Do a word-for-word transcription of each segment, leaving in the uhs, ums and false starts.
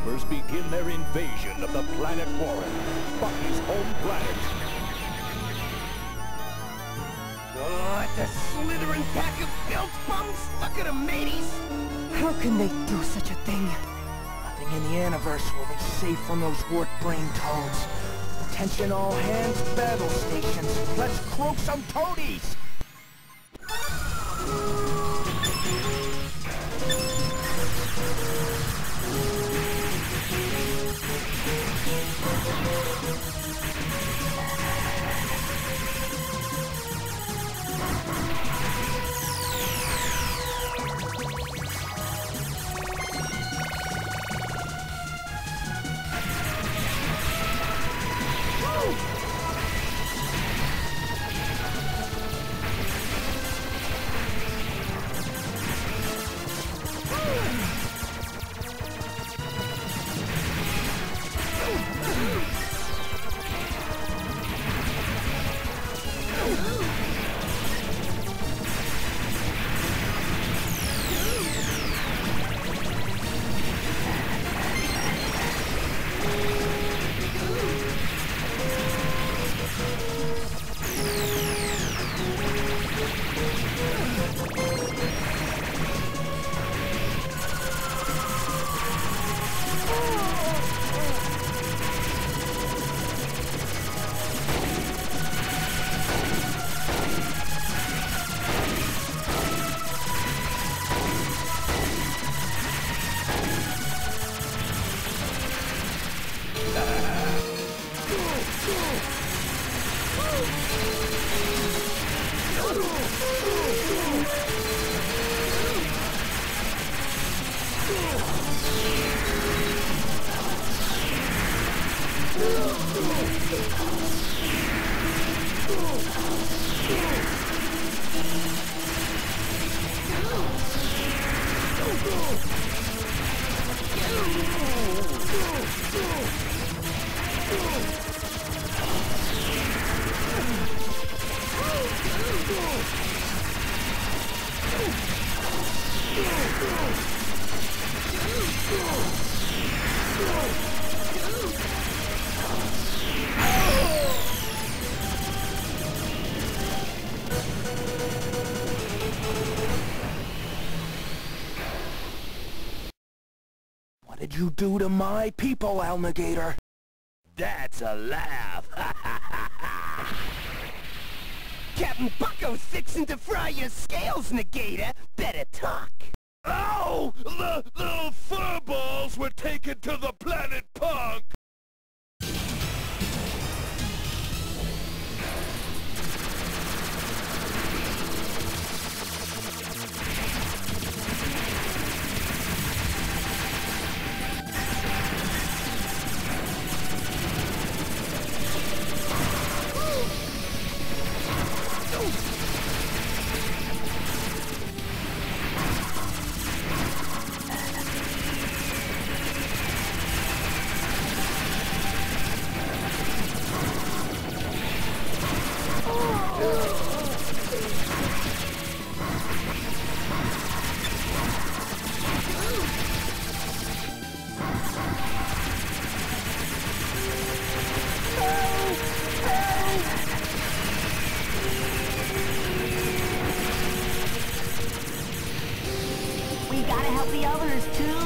members begin their invasion of the planet Warren, Bucky's home planet. Oh, the slithering pack of filth bums! Look at them, mateys! How can they do such a thing? Nothing in the Universe will be safe from those warped brain toads. Attention all hands, battle stations. Let's croak some toadies! What did you do to my people, Alligator? That's a laugh! Captain Bucko's fixing to fry your scales, Negator! Better talk! Ow! The little furballs were taken to the planet Punk! We gotta help the others, too.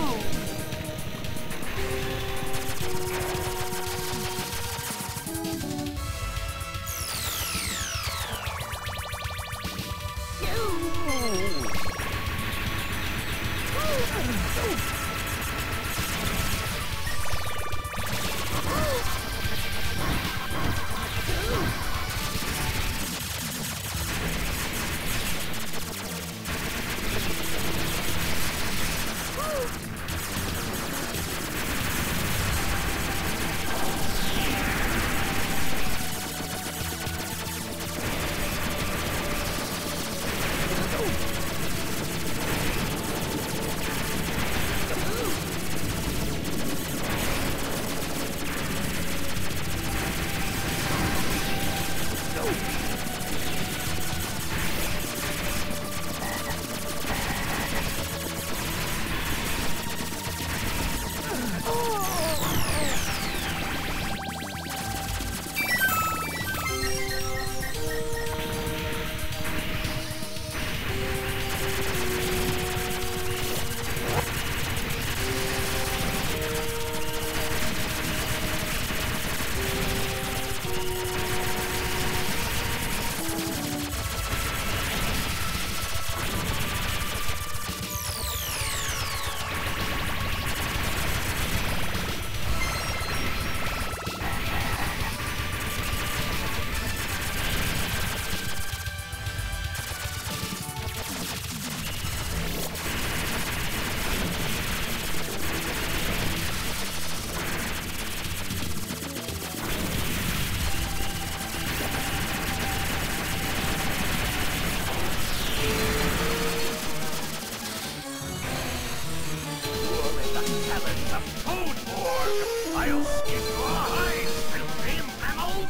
I'll skin your hides, filthy mammals!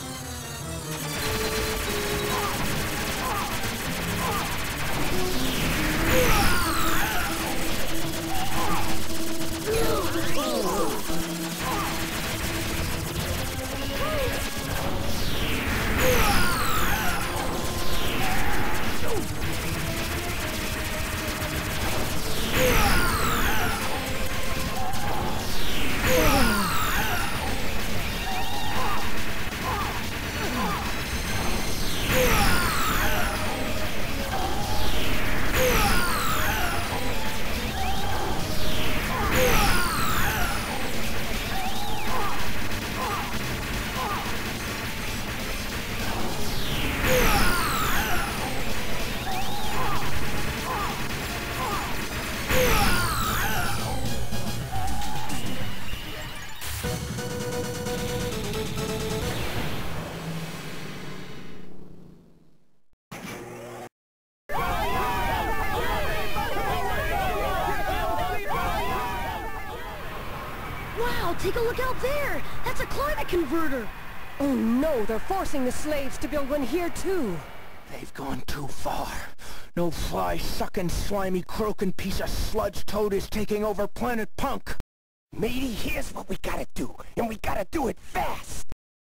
Wow, take a look out there! That's a climate converter! Oh no, they're forcing the slaves to build one here too. They've gone too far. No fly-sucking, slimy, croaking piece of sludge toad is taking over Planet Punk. Matey, here's what we gotta do, and we gotta do it fast!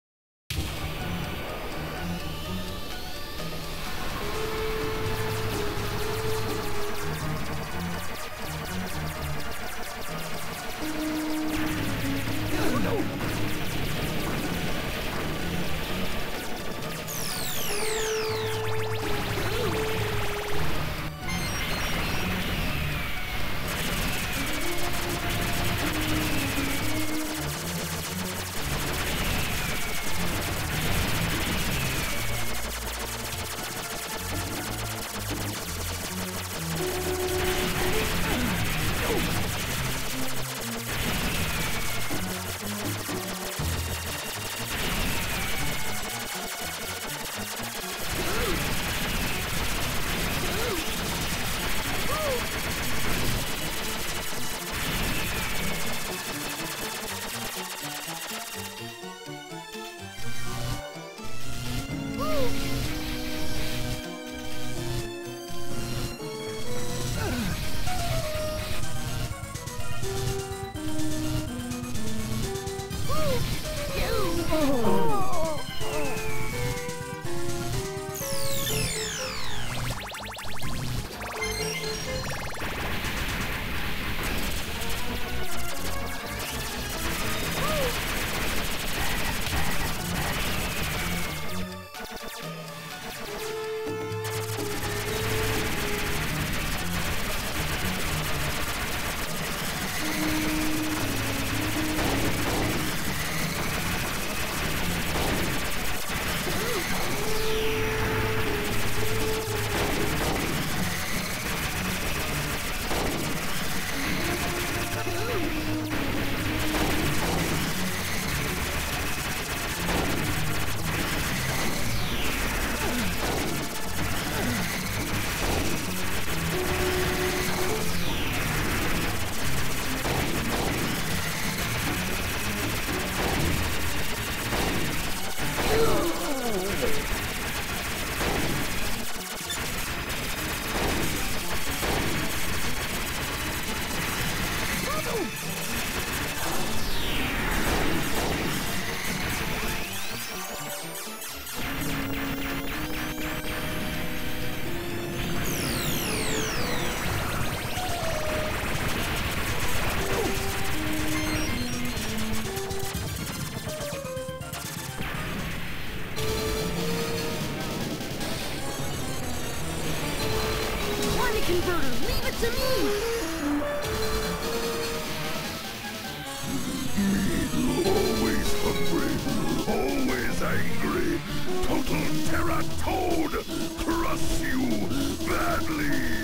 Converter, leave it to me! Always hungry, always angry. Total Terror Toad, crush you badly.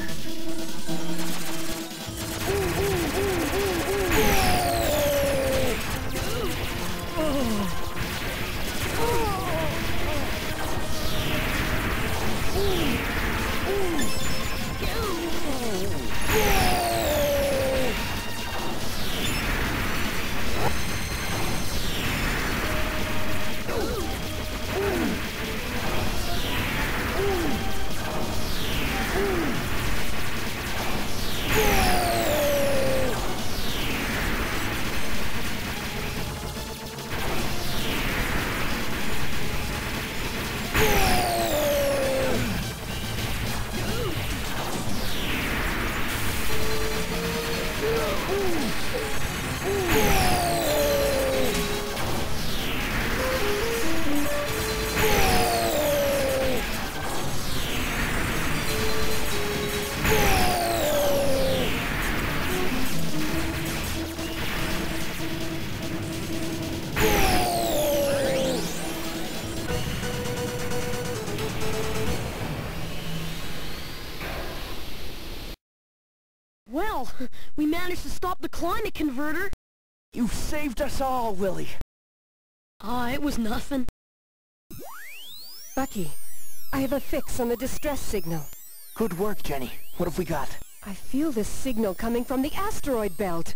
We managed to stop the climate converter. You saved us all, Willie. Ah, it was nothing. Bucky, I have a fix on the distress signal. Good work, Jenny. What have we got? I feel this signal coming from the asteroid belt.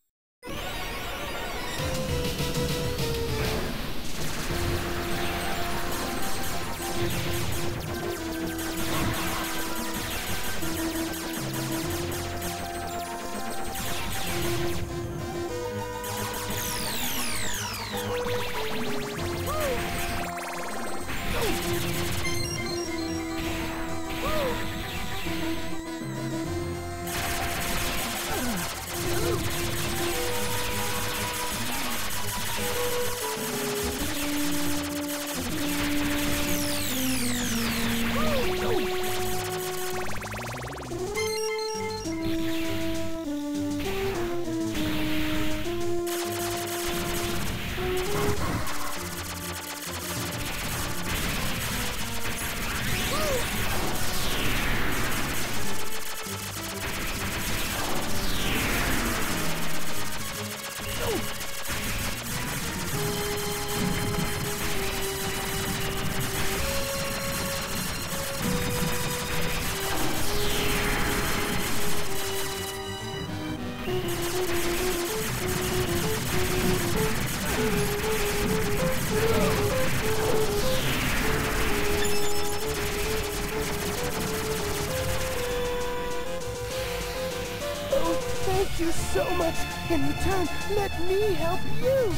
Thank you so much. In return, let me help you.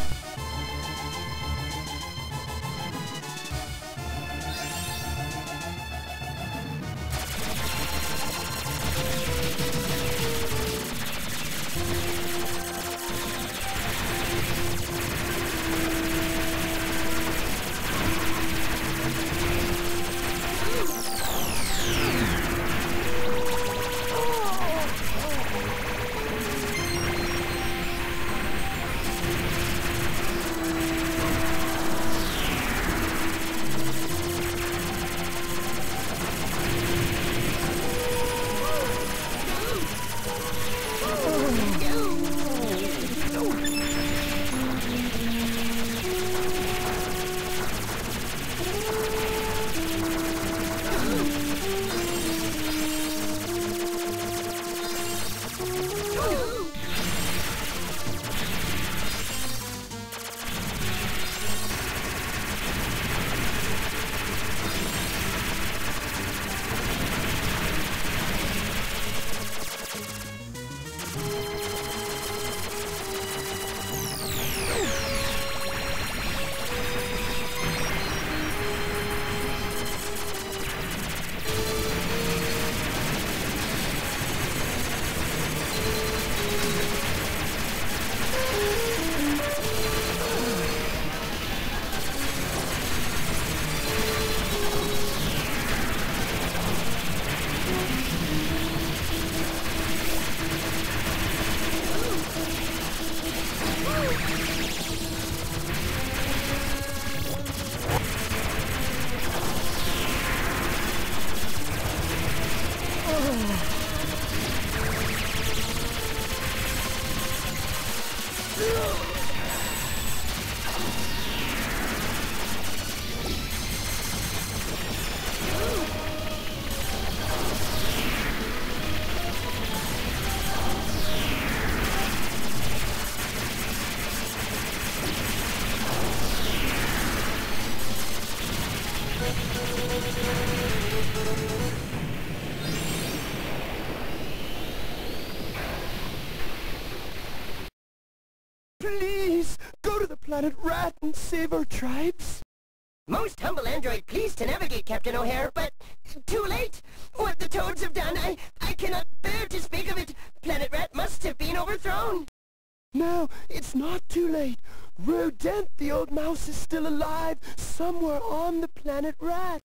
Please, go to the planet Rat and save our tribes. Most humble android pleased to navigate, Captain O'Hare, but too late. What the Toads have done, I, I cannot bear to speak of it. Planet Rat must have been overthrown. No, it's not too late. Rodent, the old mouse, is still alive somewhere on the planet Rat.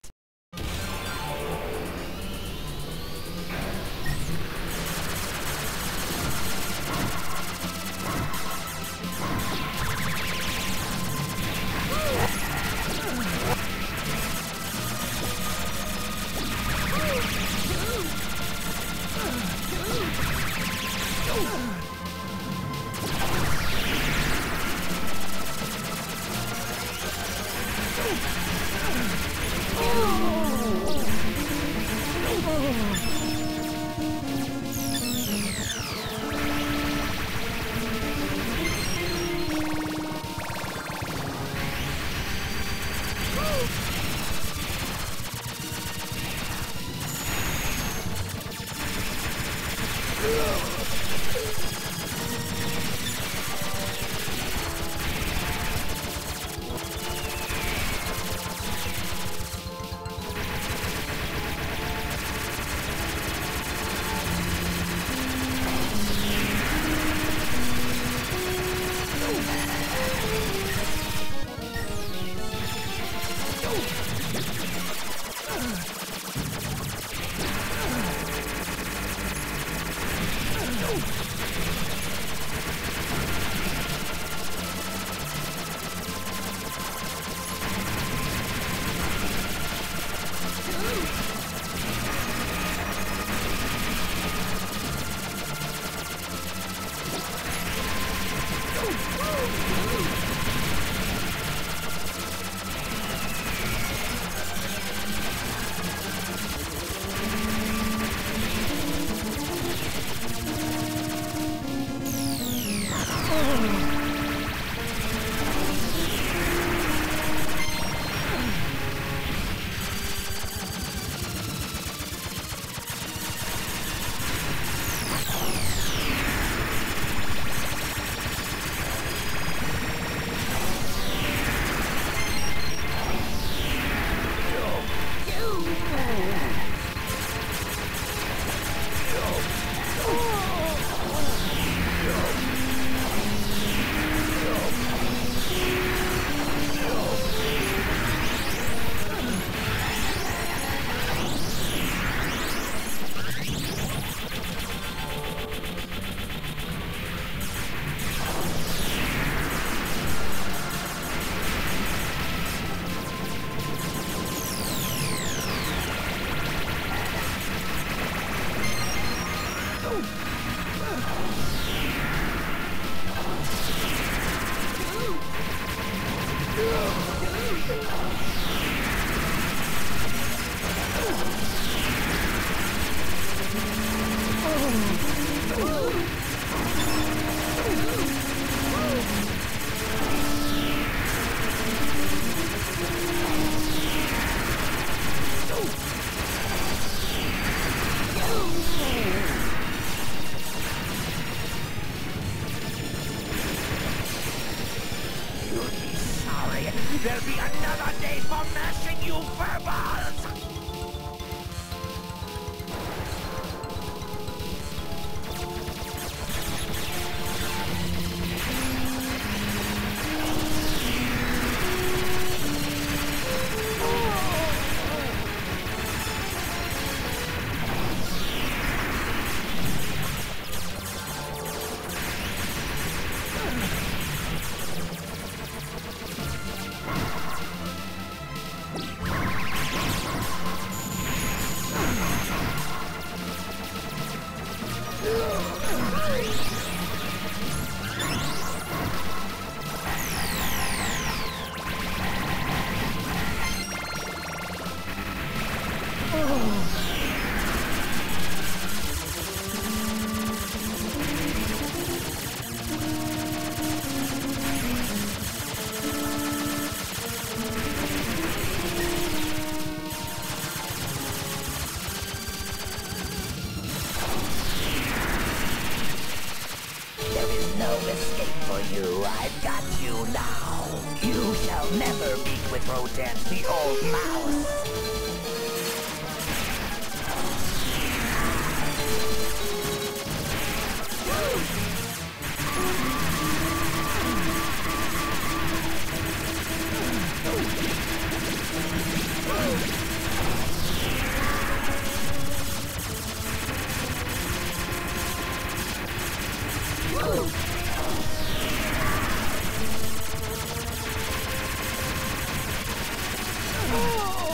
There'll be another day for mashing you furballs! I've got you now. You shall never meet with Rodent, the old mouse. Oh!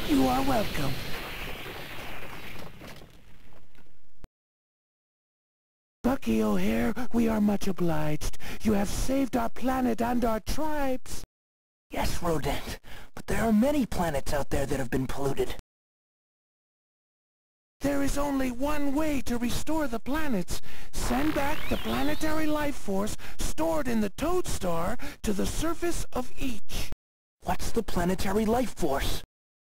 You are welcome. Bucky O'Hare, we are much obliged. You have saved our planet and our tribes. Yes, Rodent, but there are many planets out there that have been polluted. There is only one way to restore the planets. Send back the planetary life force stored in the Toad Star to the surface of each. What's the planetary life force?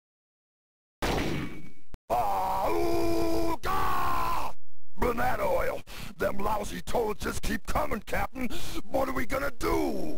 Ah, ah! Banana oil! Them lousy toads just keep coming, Captain! What are we gonna do?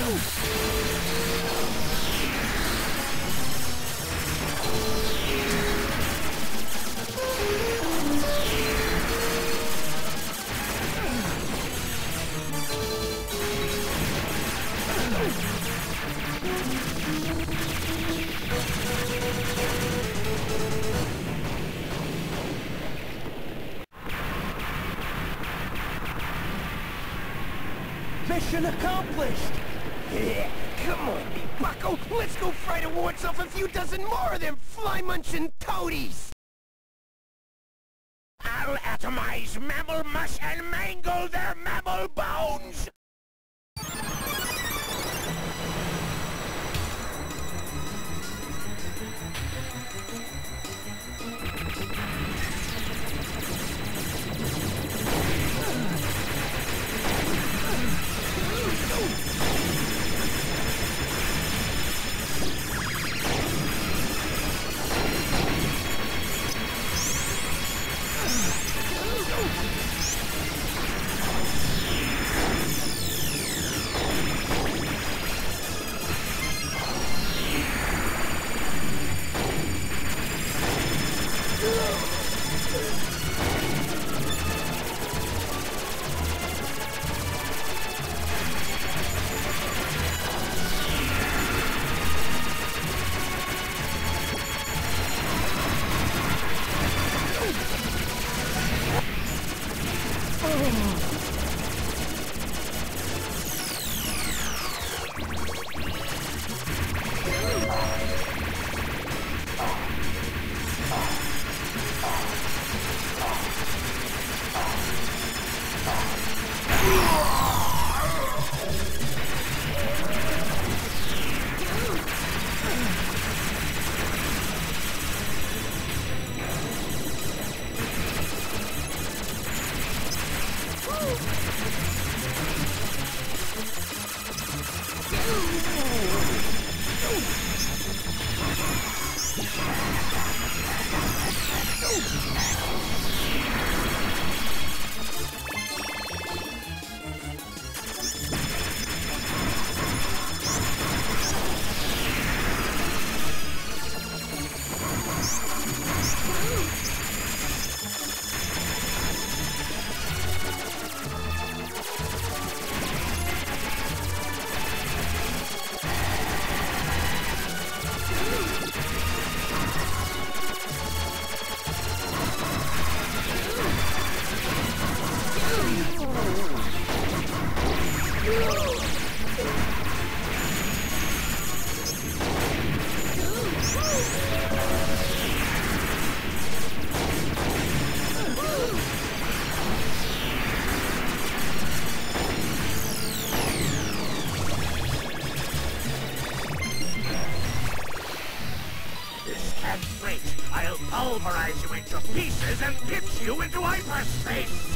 Mission accomplished! Yeah, come on, me bucko. Let's go fry the warts off a few dozen more of them fly-munching toadies! I'll atomize mammal mush and mangle their mammal bones! I'll pulverize you into pieces and pitch you into hyperspace!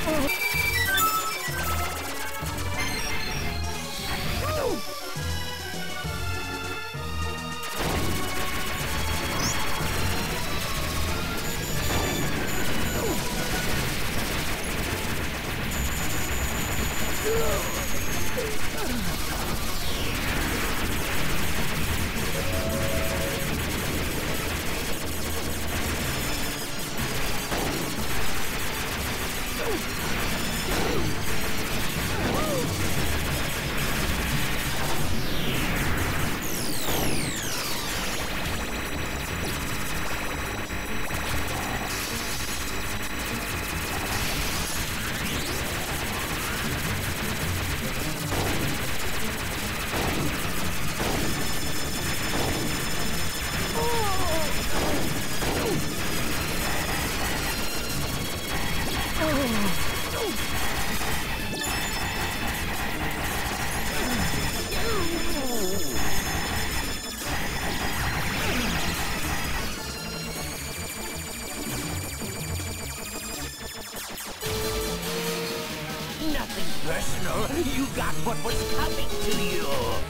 Nothing personal. You got what was coming to you.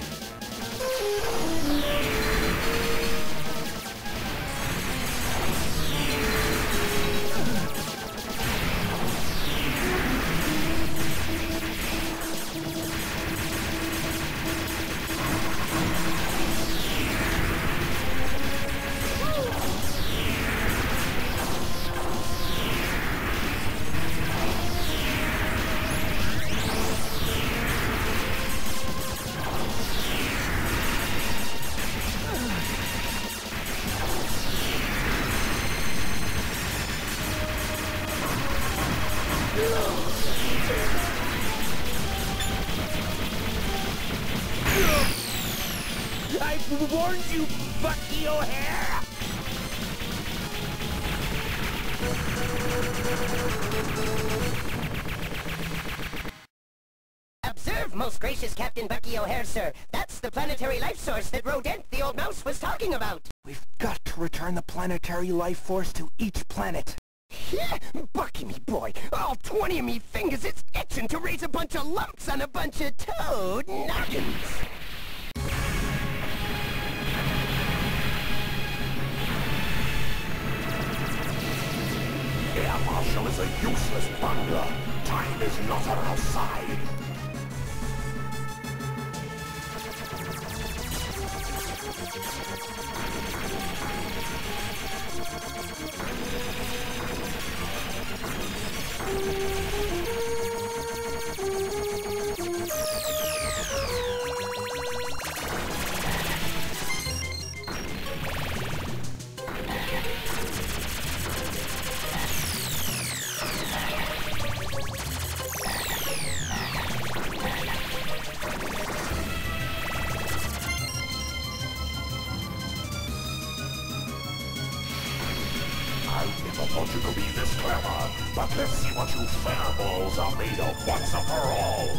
I warned you, Bucky O'Hare! Observe, most gracious Captain Bucky O'Hare, sir. That's the planetary life source that Rodent, the old mouse, was talking about. We've got to return the planetary life force to each planet. Yeah, Bucky, me boy, all twenty of me fingers is itching to raise a bunch of lumps on a bunch of toad noggins. Air Marshal is a useless bungler. Time is not on our side. I never thought you could be this clever, but let's see what you fireballs are made of once and for all.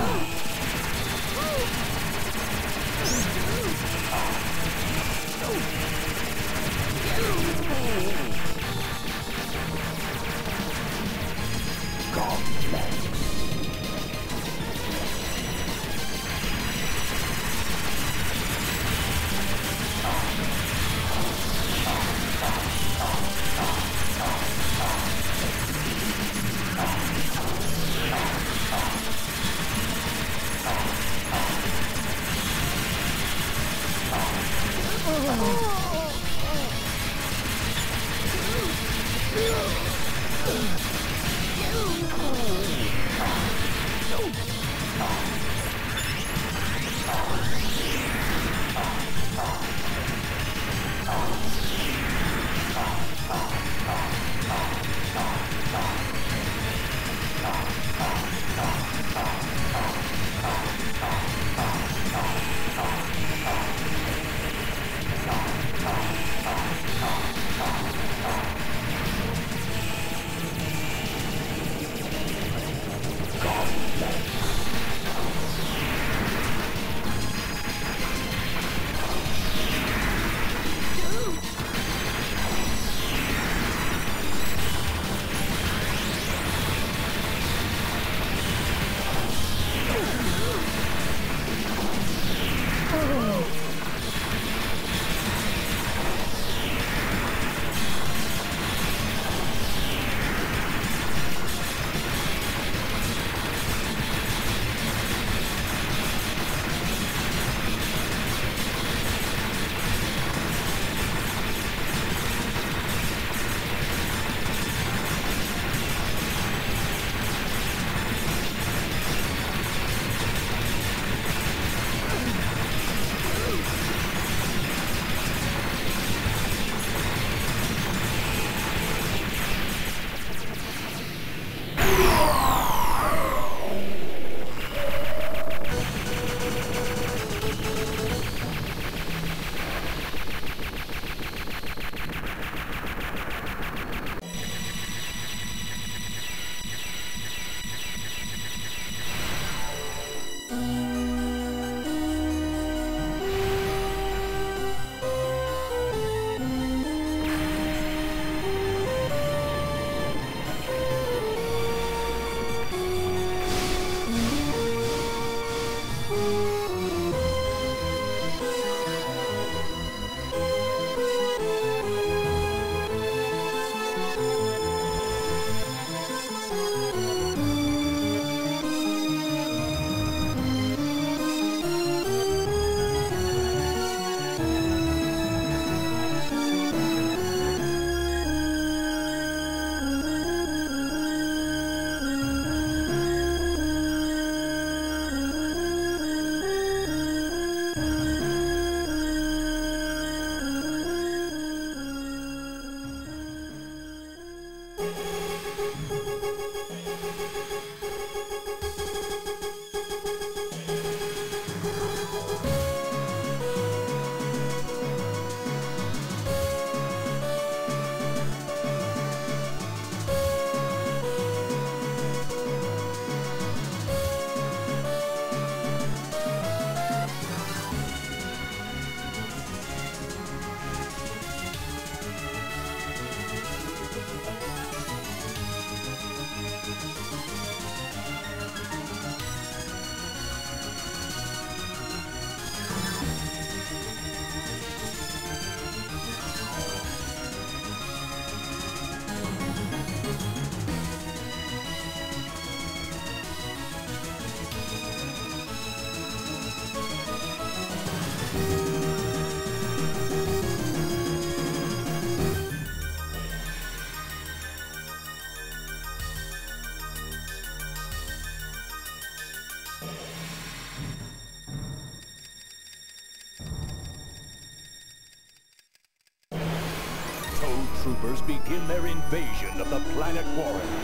Troopers begin their invasion of the planet Warren.